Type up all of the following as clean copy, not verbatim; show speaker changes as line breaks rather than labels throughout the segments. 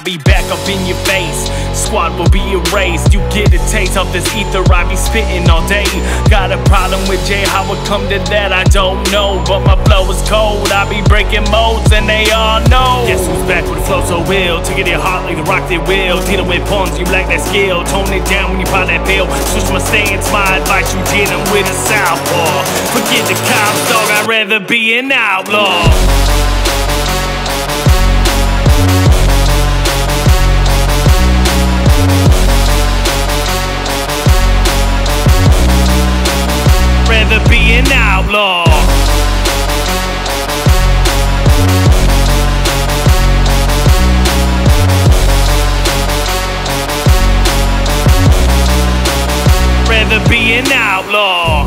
I'll be back up in your face. Squad will be erased. You get a taste of this ether I be spitting all day. Got a problem with Jay, how it come to that I don't know, but my flow is cold. I be breaking modes and they all know. Guess who's back with a flow so ill? To get it hot like the rock they will. Dealing with pawns, you lack that skill. Tone it down when you pop that pill. Switch my stance, my advice, you dealing with a southpaw. Forget the cops, dog, I'd rather be an outlaw. Rather be an outlaw. Rather be an outlaw.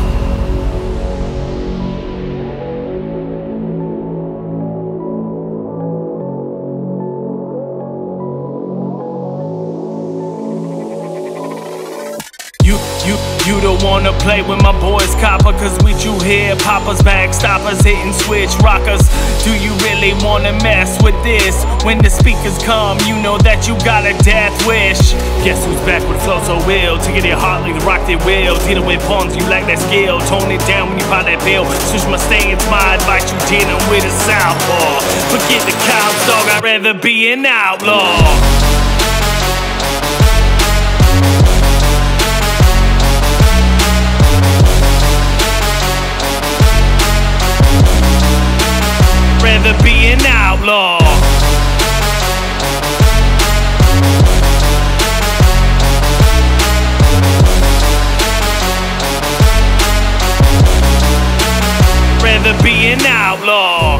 You don't wanna play with my boys Copper, cause we you here, Papa's back, stoppers, hitting switch, rockers. Do you really wanna mess with this? When the speakers come, you know that you got a death wish. Guess who's back with flow so ill? To get it hot like the rock they will. Dealing with pawns, you lack that skill. Tone it down when you pop that pill. Switch my stance, my advice, you dealing with a southpaw. Forget the cops, dog, I'd rather be an outlaw. Rather be an outlaw. Rather be an outlaw.